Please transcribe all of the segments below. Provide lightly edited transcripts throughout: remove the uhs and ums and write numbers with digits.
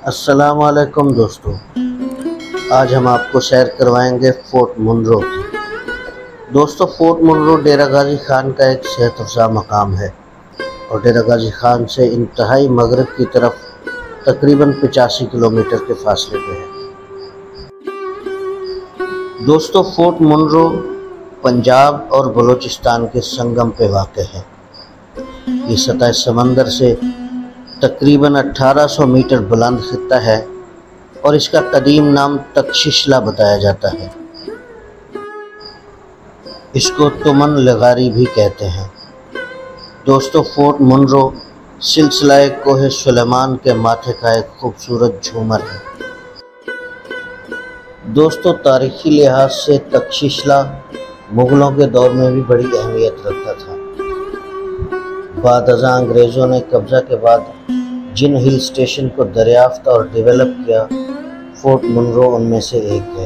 अस्सलाम वालेकुम दोस्तों। आज हम आपको सैर करवाएंगे फोर्ट मुनरो की। दोस्तों, फोर्ट मुनरो डेरा गाजी खान का एक सेहत अफ़ज़ा मकाम है और डेरा गाजी खान से इंतहाई मगरब की तरफ तकरीबन 85 किलोमीटर के फासले पे है। दोस्तों, फोर्ट मुनरो पंजाब और बलूचिस्तान के संगम पे वाक़ है। ये सतह समंदर से तकरीबन 1800 मीटर बुलंद खित्ता है और इसका कदीम नाम तक्षशिला बताया जाता है। इसको तुमन लगारी भी कहते हैं। दोस्तों, फोर्ट मुनरो सिलसिला कोहे सुलेमान के माथे का एक खूबसूरत झूमर है। दोस्तों, तारीखी लिहाज से तक्षशिला मुग़लों के दौर में भी बड़ी अहमियत रखता था। बाद अज़ां अंग्रेज़ों ने कब्ज़ा के बाद जिन हिल स्टेशन को दरियाफ्त और डेवलप किया, फोर्ट मुनरो उनमें से एक है।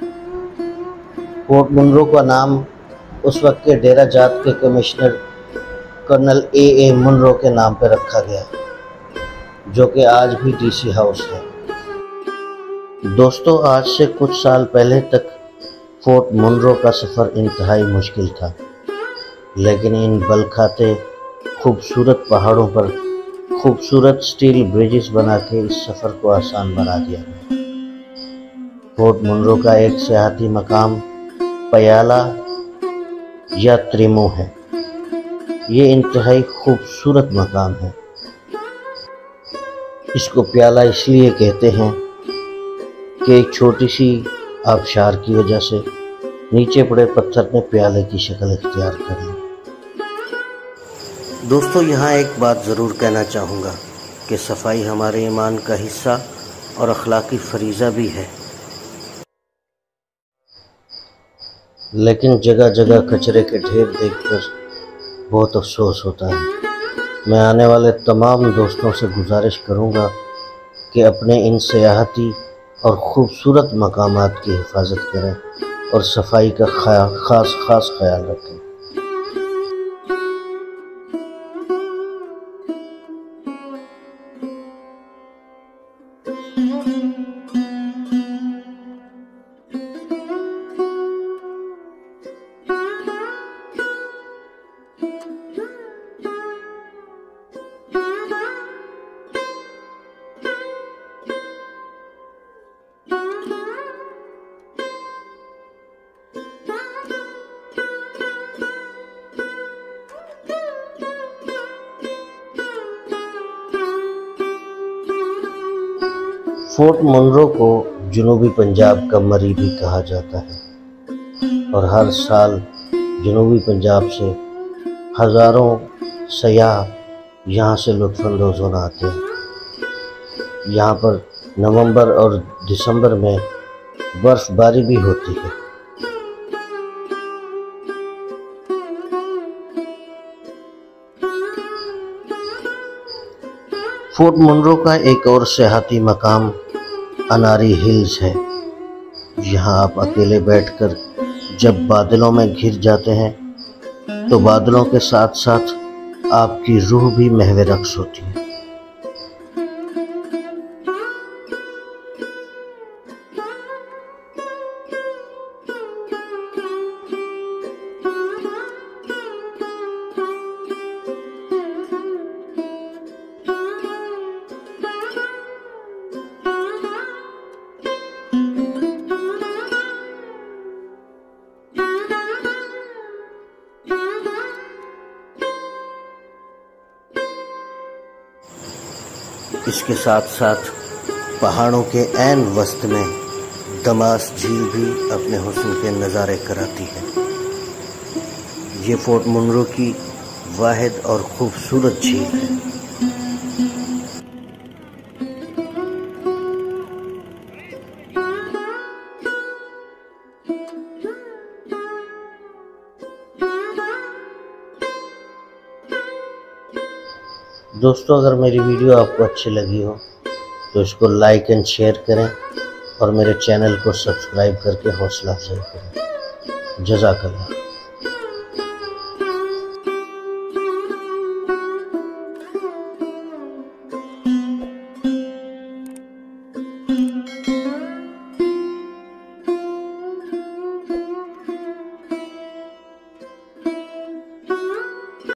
फोर्ट मुनरो का नाम उस वक्त के डेरा जात के कमिश्नर कर्नल ए मुनरो के नाम पर रखा गया, जो कि आज भी डीसी हाउस है। दोस्तों, आज से कुछ साल पहले तक फोर्ट मुनरो का सफ़र इंतहाई मुश्किल था, लेकिन इन बलखाते खूबसूरत पहाड़ों पर खूबसूरत स्टील ब्रिजेस बना के इस सफ़र को आसान बना दिया गया। फोर्ट मुनरो का एक सियाहती मकाम पयाला या त्रिमो है। ये इंतहाई खूबसूरत मकाम है। इसको प्याला इसलिए कहते हैं कि एक छोटी सी आबशार की वजह से नीचे पड़े पत्थर ने प्याले की शक्ल इख्तियार कर ली। दोस्तों, यहाँ एक बात ज़रूर कहना चाहूँगा कि सफाई हमारे ईमान का हिस्सा और अखलाकी फरीज़ा भी है, लेकिन जगह जगह कचरे के ढेर देखकर बहुत अफसोस होता है। मैं आने वाले तमाम दोस्तों से गुजारिश करूँगा कि अपने इन सियाहती और ख़ूबसूरत मकामात की हिफाजत करें और सफाई का ख़ास ख्याल रखें। फोर्ट मुनरो को जनूबी पंजाब का मरी भी कहा जाता है और हर साल जनूबी पंजाब से हज़ारों सयाह यहाँ से लुत्फ़अंदोज़ होना आते हैं। यहाँ पर नवंबर और दिसंबर में बर्फ़बारी भी होती है। फोर्ट मुनरो का एक और सियाहती मकाम अनारी हिल्स है। यहाँ आप अकेले बैठकर जब बादलों में घिर जाते हैं तो बादलों के साथ साथ आपकी रूह भी महवे रक़्स होती है। इसके साथ साथ पहाड़ों के ऐन वस्त में दमास झील भी अपने हुस्न के नज़ारे कराती है। ये फोर्ट मुनरो की वाहिद और खूबसूरत झील है। दोस्तों, अगर मेरी वीडियो आपको अच्छी लगी हो तो इसको लाइक एंड शेयर करें और मेरे चैनल को सब्सक्राइब करके हौसला अफजाई करें। जज़ाकल्लाह।